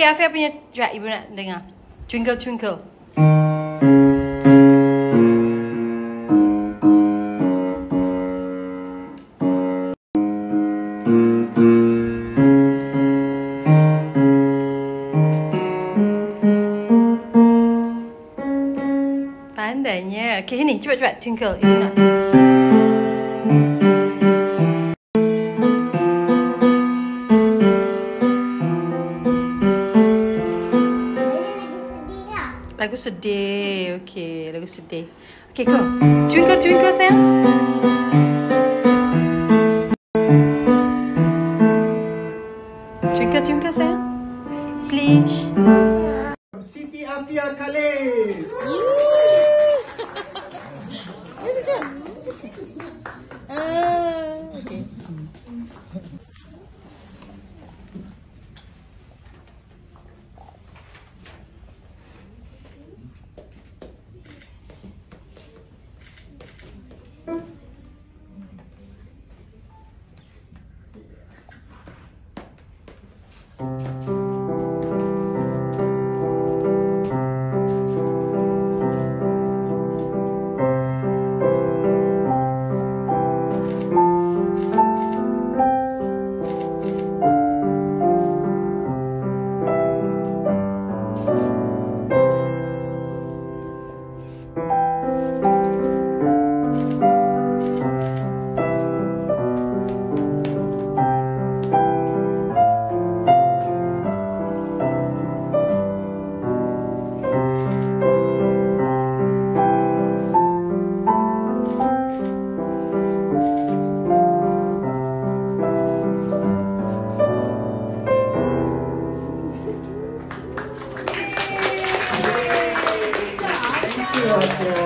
Okay, Aafiyah punya track ibu nak dengar. Twinkle Twinkle. Pandainya. Okay, ni cepat-cepat Twinkle ibu nak. Lagu sedih. Okay, lagu sedih. Okay, go. Twinkle Twinkle sayang. Twinkle Twinkle sayang. Please. Siti Aafiyah Khalid. Okay. Thank you, Aafiyah.